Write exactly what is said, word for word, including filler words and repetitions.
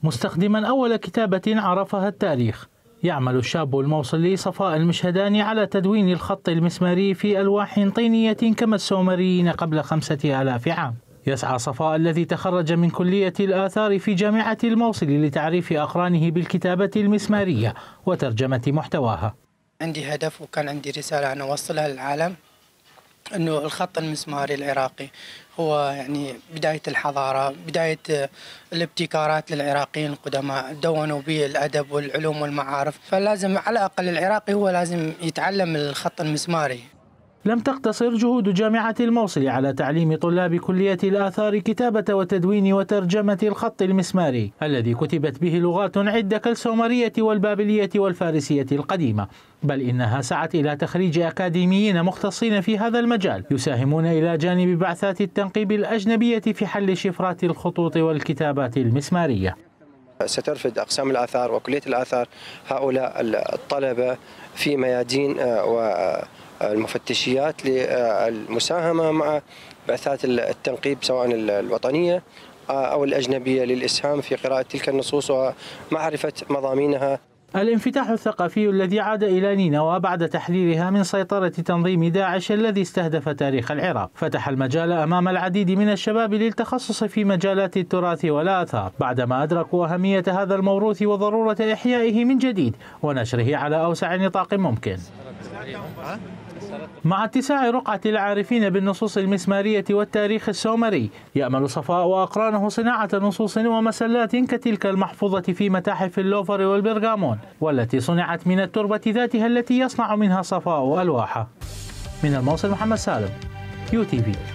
مستخدما أول كتابة عرفها التاريخ، يعمل الشاب الموصلي صفاء المشهداني على تدوين الخط المسماري في ألواح طينية كما السومريين قبل خمسة آلاف عام. يسعى صفاء الذي تخرج من كلية الآثار في جامعة الموصل لتعريف أقرانه بالكتابة المسمارية وترجمة محتواها. عندي هدف وكان عندي رسالة أنا أوصلها للعالم، أنه الخط المسماري العراقي هو يعني بداية الحضارة، بداية الابتكارات للعراقيين القدماء، دونوا به الأدب والعلوم والمعارف، فلازم على الأقل العراقي هو لازم يتعلم الخط المسماري. لم تقتصر جهود جامعة الموصل على تعليم طلاب كلية الآثار كتابة وتدوين وترجمة الخط المسماري الذي كتبت به لغات عدة كالسومرية والبابلية والفارسية القديمة، بل إنها سعت إلى تخريج أكاديميين مختصين في هذا المجال يساهمون إلى جانب بعثات التنقيب الأجنبية في حل شفرات الخطوط والكتابات المسمارية. سترفد أقسام الآثار وكلية الآثار هؤلاء الطلبة في ميادين والمفتشيات للمساهمة مع بعثات التنقيب سواء الوطنية أو الأجنبية للإسهام في قراءة تلك النصوص ومعرفة مضامينها. الانفتاح الثقافي الذي عاد إلى نينوى بعد تحريرها من سيطرة تنظيم داعش الذي استهدف تاريخ العراق فتح المجال أمام العديد من الشباب للتخصص في مجالات التراث والآثار بعدما أدركوا أهمية هذا الموروث وضرورة إحيائه من جديد ونشره على أوسع نطاق ممكن. مع اتساع رقعة العارفين بالنصوص المسمارية والتاريخ السومري، يأمل صفاء وأقرانه صناعة نصوص ومسلات كتلك المحفوظة في متاحف اللوفر والبرغامون والتي صنعت من التربة ذاتها التي يصنع منها صفاء ألواحه. من الموصل محمد سالم، يو تي في.